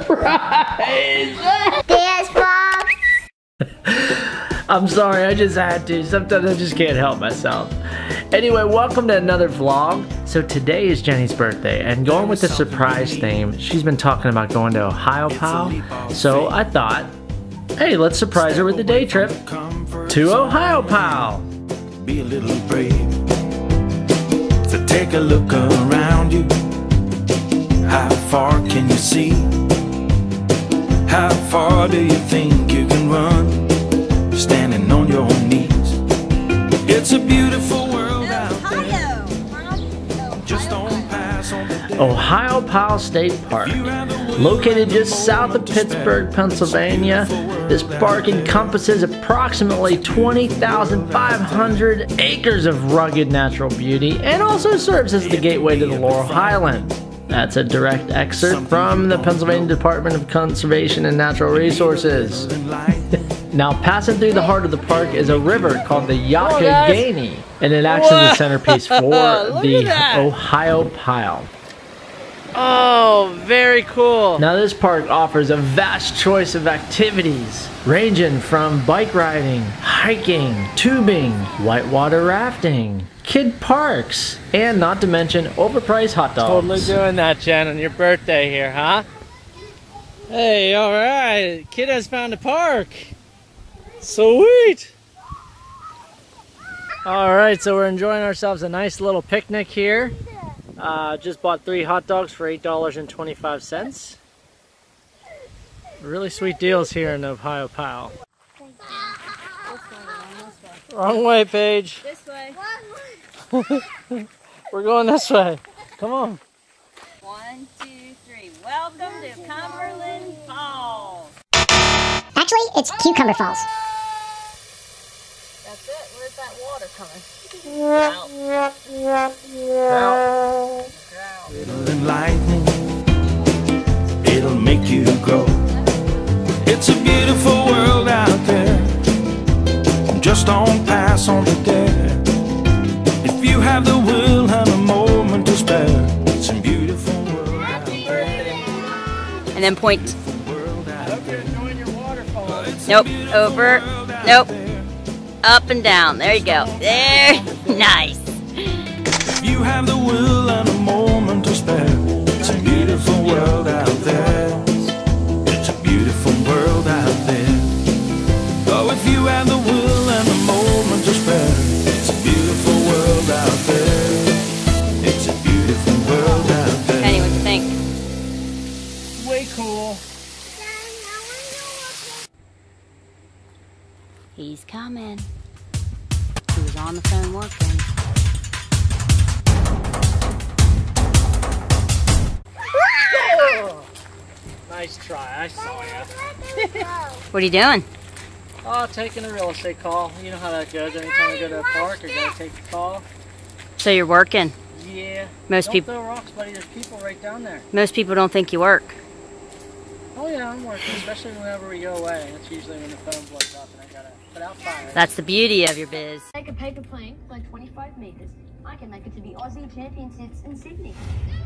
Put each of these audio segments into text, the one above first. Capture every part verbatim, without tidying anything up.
surprise! Yes, Mom. I'm sorry, I just had to. Sometimes I just can't help myself. Anyway, welcome to another vlog. So today is Jenny's birthday, and going with the surprise theme, she's been talking about going to Ohiopyle. So I thought, hey, let's surprise her with a day trip to Ohiopyle. Be a little brave. So take a look around you. How far can you see? How far do you think you can run? Standing on your knees. It's a beautiful world out there. Just don't pass on the day. Ohiopyle State Park, located just south of Pittsburgh, Pennsylvania. This park encompasses approximately twenty thousand five hundred acres of rugged natural beauty and also serves as the gateway to the Laurel Highlands. That's a direct excerpt from the Pennsylvania Department of Conservation and Natural Resources. Now, passing through the heart of the park is a river called the Yakagani, and it acts as a centerpiece for the Ohiopyle. Oh, very cool. Now, this park offers a vast choice of activities, ranging from bike riding, hiking, tubing, whitewater rafting, kid parks, and not to mention overpriced hot dogs. Totally doing that, Jen, on your birthday here, huh? Hey, all right. Kid has found a park. Sweet. All right, so we're enjoying ourselves a nice little picnic here. Uh, just bought three hot dogs for eight dollars and twenty-five cents. Really sweet deals here in Ohiopyle. Wrong way, Paige. This way. We're going this way. Come on. One, two, three. Welcome to Cumberland Falls. Actually, it's Cucumber Falls. That's it. Where's that water coming? It'll enlighten, it'll make you grow. It's a beautiful world out there. Just don't pass on the dare. If you have the will and a moment to spare, it's a beautiful world out there. And then point. Hope you're enjoying your waterfall. Nope. Over. Nope. Up and down. There you go. There. Nice. If you have the will and a moment to spare, it's a beautiful world out there. It's a beautiful world out there. Oh, if you have the will and a moment to spare, it's a beautiful world out there. It's a beautiful world out there. Penny, what do you think? Way cool. He's coming. He was on the phone working. Nice try. I saw you. What are you doing? Oh, taking a real estate call. You know how that goes. Anytime I go to a park, I gotta take a call. So you're working. Yeah. Most Don't people. throw rocks, buddy. There's people right down there. Most people don't think you work. Oh yeah, I'm working, especially whenever we go away. That's usually when the phone blows up and I gotta put out fires. That's the beauty of your biz. Take a paper plane, fly twenty-five meters. I can make it to the Aussie Championships in Sydney.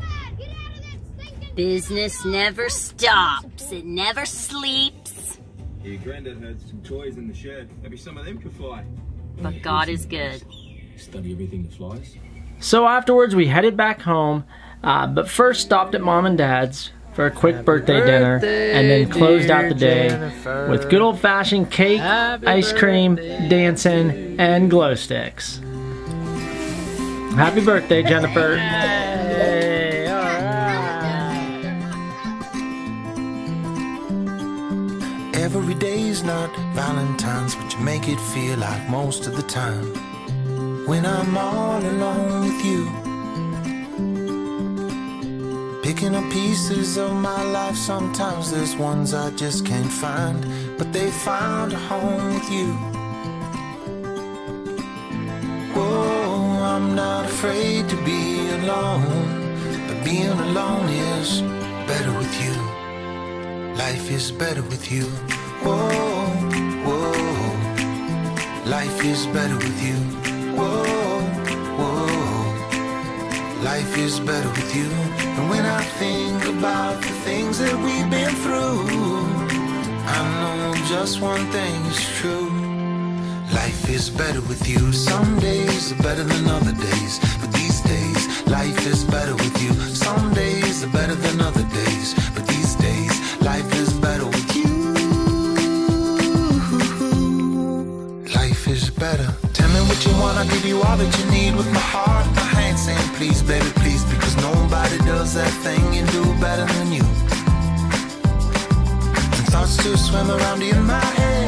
Business never stops. It never sleeps. Your granddad had some toys in the shed. Maybe some of them could fly. But God is good. Study everything that flies. So afterwards, we headed back home, uh, but first stopped at Mom and Dad's for a quick birthday, birthday dinner, and then closed out the day Jennifer. with good old-fashioned cake, Happy ice cream, dancing, and glow sticks. Happy birthday, Jennifer. Hey, all right. Every day's not Valentine's, but you make it feel like most of the time. When I'm all alone with you, picking up pieces of my life, sometimes there's ones I just can't find, but they found a home with you. Oh, I'm not afraid to be alone, but being alone is better with you. Life is better with you. Whoa, whoa. Life is better with you. Whoa, whoa. Life is better with you. And when I think about the things that we've been through, just one thing is true. Life is better with you. Some days are better than other days, but these days life is better with you. Some days are better than other days, but these days life is better with you. Life is better. Tell me what you want, I'll give you all that you need with my heart. I ain't saying please, baby, please, because nobody does that thing you do better than you. And thoughts to swim around in my head.